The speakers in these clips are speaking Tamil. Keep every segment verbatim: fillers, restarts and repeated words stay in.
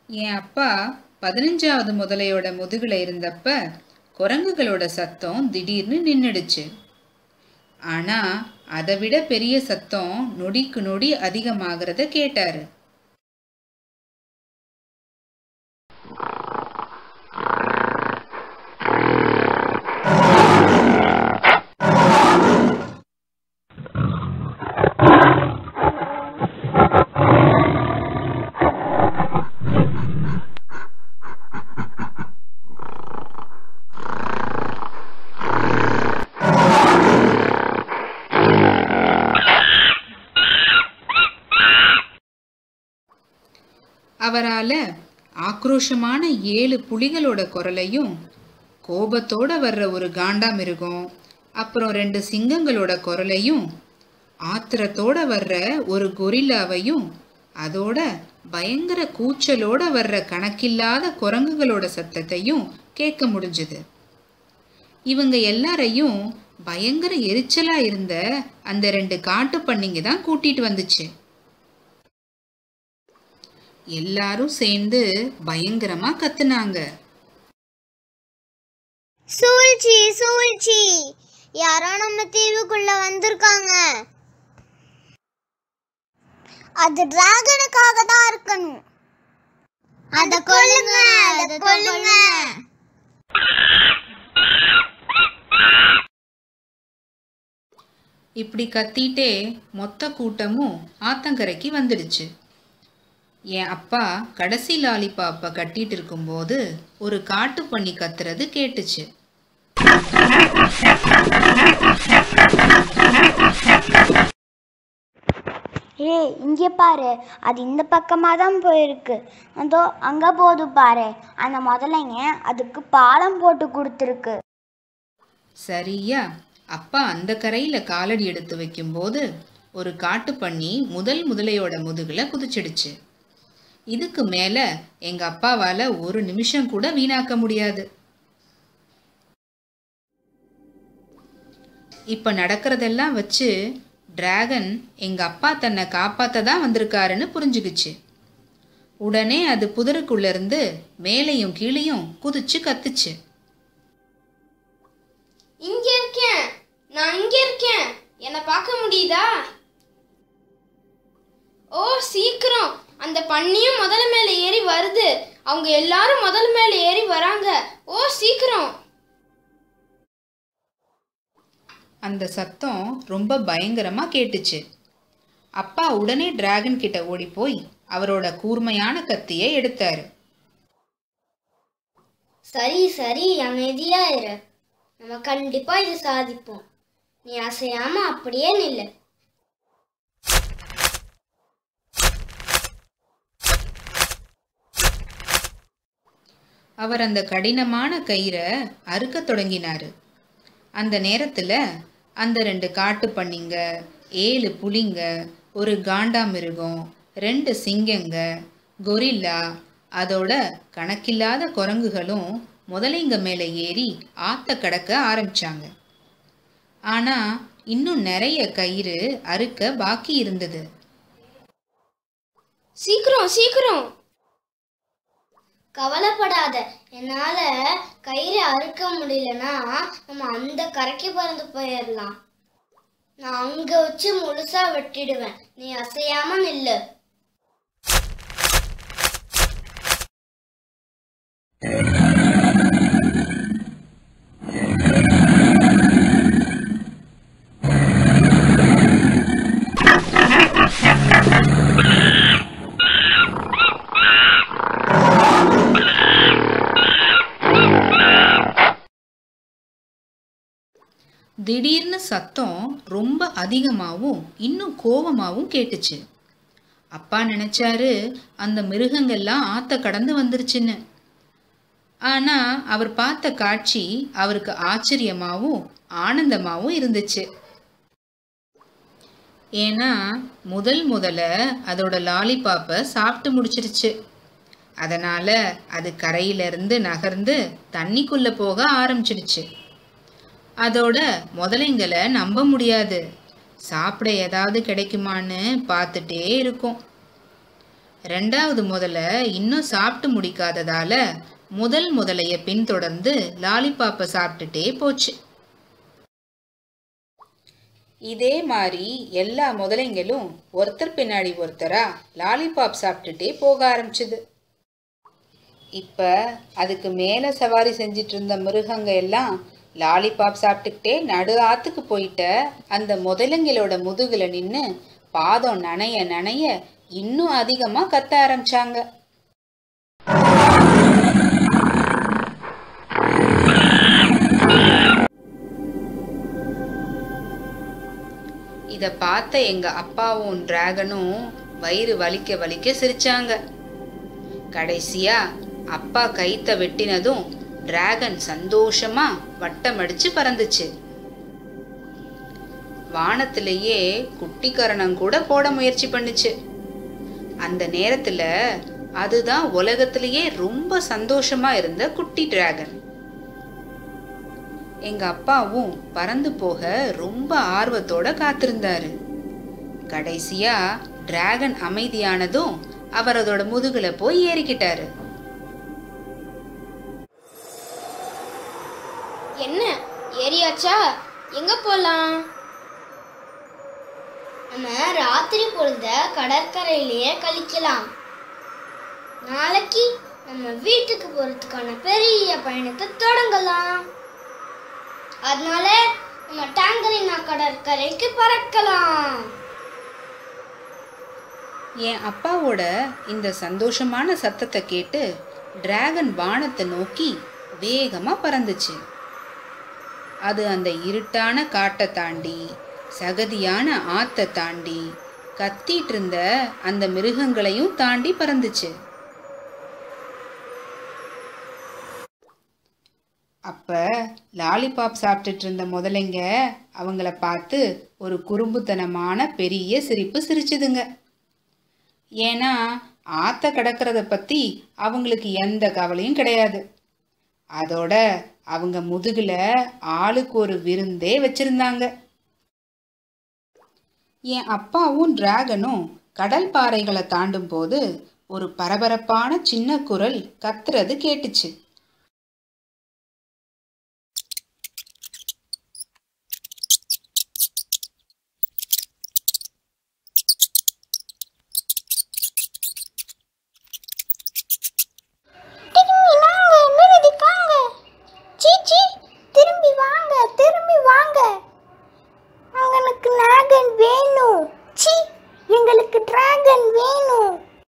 என் அப்பா பதினஞ்சாவது முதலையோட முதுகுல இருந்தப்ப குரங்குகளோட சத்தம் திடீர்னு நின்னுடுச்சு. ஆனா அதை விட பெரிய சத்தம் நொடிக்கு நொடி அதிகமாகிறத கேட்டாரு. அவரால ஆக்ரோஷமான ஏழு புலிகளோட குரலையும், கோபத்தோட வர்ற ஒரு காண்டாமிருகம், அப்புறம் ரெண்டு சிங்கங்களோட குரலையும், ஆத்திரத்தோட வர்ற ஒரு கொரில்லாவையும், அதோட பயங்கர கூச்சலோட வர்ற கணக்கில்லாத குரங்குகளோட சத்தத்தையும் கேட்க முடிஞ்சது. இவங்க எல்லாரையும் பயங்கர எரிச்சலா இருந்த அந்த ரெண்டு காட்டு பண்ணிங்க தான் கூட்டிட்டு வந்துச்சு. எல்லாரும் சேர்ந்து பயங்கரமா கத்துனாங்க. சூழ்ச்சி சூழ்ச்சி, யாரோ நம்ம தீவுக்குள்ள வந்திருக்காங்க. அது டிராகனுக்காக தான் இருக்கணும். அத கொல்லுங்க, அத கொல்லுங்க. இப்படி கத்திட்டே மொத்த கூட்டமும் ஆத்தங்கரைக்கு வந்துடுச்சு. என் அப்பா கடைசி லாலிபாப்பை கட்டிட்டு இருக்கும்போது ஒரு காட்டு பண்ணி கத்துறது கேட்டுச்சு. ஏ இங்க பாரு, அது இந்த பக்கமா தான் போயிருக்கு. அதோ அங்க போது பாரு, அந்த முதலைங்க அதுக்கு பாலம் போட்டு கொடுத்துருக்கு. சரியா அப்பா அந்த கரையில காலடி எடுத்து வைக்கும்போது ஒரு காட்டு பண்ணி முதல் முதலையோட முதுகுல குதிச்சிடுச்சு. இதுக்கு மேல எங்க அப்பாவால ஒரு நிமிஷம் கூட வீணாக்க முடியாது. இப்ப நடக்கிறதெல்லாம் வச்சு டிராகன் எங்க அப்பா தன்னை காப்பாத்த தான் வந்திருக்காருன்னு புரிஞ்சுக்குச்சு. உடனே அது புதருக்குள்ள இருந்து மேலையும் கீழையும் குதிச்சு கத்துச்சு. இங்க இருக்கேன், நான் இங்க இருக்கேன், என்ன பார்க்க முடியுதா? ஓ சீக்கிரம், அந்த பன்னியும் முதல்ல மேல ஏறி வருது. அவங்க எல்லாரும் முதல்ல மேல ஏறி வராங்க. ஓ சீக்கிரம். அந்த சத்தம் ரொம்ப பயங்கரமா கேட்டுச்சு. அப்பா உடனே டிராகன் கிட்ட ஓடி போய் அவரோட கூர்மையான கத்தியை எடுத்தாரு. சரி சரி, அமைதியா இரு, நம்ம கண்டிப்பா இது சாதிப்போம். நீ அசையாம அப்படியே நில்லு. அவர் அந்த கடினமான கயிறை அறுக்க தொடங்கினாரு. அந்த நேரத்துல அந்த ரெண்டு காட்டு பண்ணிங்க, ஏழு புலிங்க, ஒரு காண்டாமிருகம், ரெண்டு சிங்கங்க, கொரில்லா, அதோட கணக்கில்லாத குரங்குகளும் முதலைங்க மேல ஏறி ஆத்த கடக்க ஆரம்பிச்சாங்க. ஆனா இன்னும் நிறைய கயிறு அறுக்க பாக்கி இருந்தது. சீக்கிரம் சீக்கிரம். கவலைப்படாத, என்னால கயிறு அறுக்க முடியலன்னா நம்ம அந்த கரைக்கு பறந்து போயிடலாம். நான் அங்க வச்சு முழுசா வெட்டிடுவேன். நீ அசையாம நில்லு. திடீர்னு சத்தம் ரொம்ப அதிகமாகவும் இன்னும் கோபமாகவும் கேட்டுச்சு. அப்பா நினைச்சாரு அந்த மிருகங்கள்லாம் ஆத்த கடந்து வந்துருச்சுன்னு. ஆனா அவர் பார்த்த காட்சி அவருக்கு ஆச்சரியமாகவும் ஆனந்தமாகவும் இருந்துச்சு. ஏன்னா முதல் முதல்ல அதோட லாலிபாப்பை சாப்பிட்டு முடிச்சிருச்சு. அதனால அது கரையிலிருந்து நகர்ந்து தண்ணிக்குள்ள போக ஆரம்பிச்சிடுச்சு. அதோட முதலைங்களை நம்ப முடியாது. சாப்பிட ஏதாவது கிடைக்குமான்னு பார்த்துட்டே இருக்கும். ரெண்டாவது முதல்ல இன்னும் சாப்பிட்டு முடிக்காததால முதல் முதலைய பின்தொடர்ந்து லாலிபாப்பை சாப்பிட்டுட்டே போச்சு. இதே மாதிரி எல்லா முதலைங்களும் ஒருத்தர் பின்னாடி ஒருத்தரா லாலிபாப் சாப்பிட்டுட்டே போக ஆரம்பிச்சுது. இப்ப அதுக்கு மேல சவாரி செஞ்சிட்டு இருந்த மிருகங்க எல்லாம் லாலிபாப் சாப்பிட்டுக்கிட்டே நடு ஆத்துக்கு போயிட்ட அந்த முதலைங்களோட முதுகுல நின்று பாதம் நனைய நனைய இன்னும் அதிகமா கத்த ஆரம்பிச்சாங்க. இத பார்த்த எங்க அப்பாவும் டிராகனும் வயிறு வலிக்க வலிக்க சிரிச்சாங்க. கடைசியா அப்பா கைத்த வெட்டினதும் டிராகன் சந்தோஷமா வட்டம் அடிச்சு பறந்துச்சு. வானத்திலேயே குட்டிக்கரணம் கூட போட முயற்சி பண்ணுச்சு. அந்த நேரத்துல அதுதான் உலகத்திலேயே ரொம்ப சந்தோஷமா இருந்த குட்டி டிராகன். எங்க அப்பாவும் பறந்து போக ரொம்ப ஆர்வத்தோட காத்திருந்தாரு. கடைசியா டிராகன் அமைதியானதும் அவர் அதோட முதுகுல போய் ஏறிக்கிட்டாரு. என்ன ஏறியாச்சா? எங்க போலாம்? நம்ம ராத்திரி பொழுத கடற்கரையிலேயே கழிக்கலாம். நாளைக்கு நம்ம வீட்டுக்கு போறதுக்கான பெரிய பயணத்தை தொடங்கலாம். அதனால நம்ம டாங்கரினா கடற்கரைக்கு பறக்கலாம். என் அப்பாவோட இந்த சந்தோஷமான சத்தத்தை கேட்டு டிராகன் வானத்தை நோக்கி வேகமா பறந்துச்சு. அது அந்த இருட்டான காட்டை தாண்டி சகதியான ஆத்தை தாண்டி கத்திட்டு இருந்த அந்த மிருகங்களையும் தாண்டி பறந்துச்சு. அப்ப லாலிபாப் சாப்பிட்டுட்டு இருந்த முதலைங்க அவங்கள பார்த்து ஒரு குறும்புத்தனமான பெரிய சிரிப்பு சிரிச்சுதுங்க. ஏன்னா ஆத்த கடக்கிறத பத்தி அவங்களுக்கு எந்த கவலையும் கிடையாது. அதோட அவங்க முதுகுல ஆளுக்கு ஒரு விருந்தே வச்சிருந்தாங்க. என் அப்பாவும் டிராகனும் கடல் பாறைகளை தாண்டும் போது ஒரு பரபரப்பான சின்ன குரல் கத்துறது கேட்டுச்சு. திரும்பி வாங்க, திரும்பி வாங்க, எங்களுக்கு டிராகன் வேணும். சி, எங்களுக்கு டிராகன் வேணும்.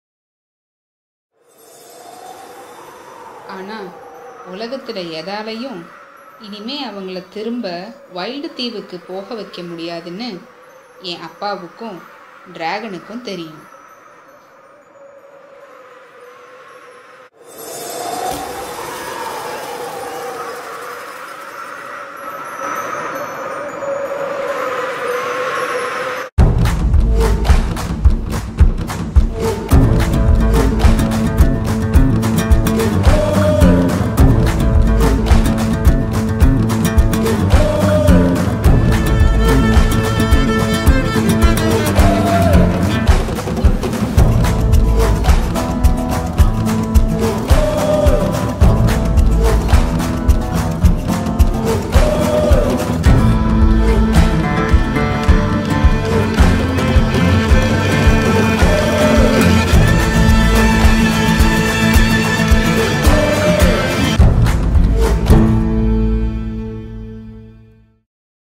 ஆனா உலகத்துல எதாலையும் இனிமே அவங்கள திரும்ப வைல்டு தீவுக்கு போக வைக்க முடியாதுன்னு என் அப்பாவுக்கும் டிராகனுக்கும் தெரியும்.